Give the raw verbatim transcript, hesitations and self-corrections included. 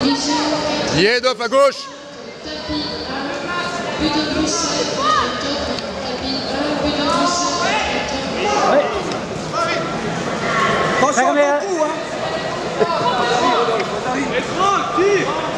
Yedov à gauche. Ouais. Attention, Fermez. coup, hein.